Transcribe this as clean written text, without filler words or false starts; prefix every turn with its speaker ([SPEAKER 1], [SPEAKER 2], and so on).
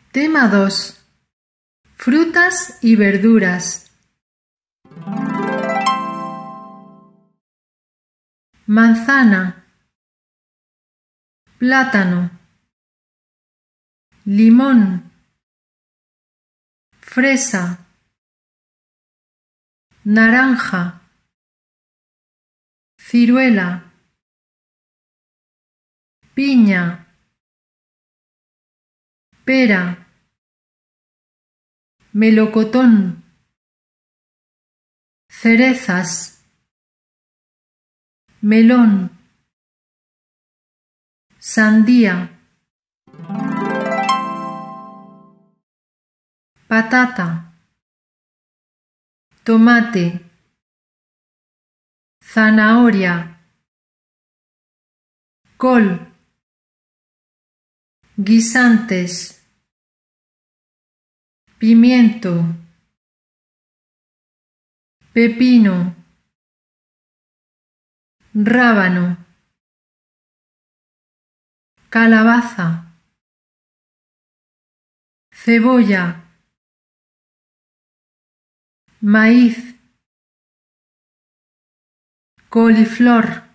[SPEAKER 1] Tema 2. Frutas y verduras. Manzana, plátano, limón, fresa, naranja, ciruela, piña, pera, melocotón, cerezas, melón, sandía, patata, tomate, zanahoria, col, guisantes, pimiento, pepino, rábano, calabaza, cebolla, maíz, coliflor,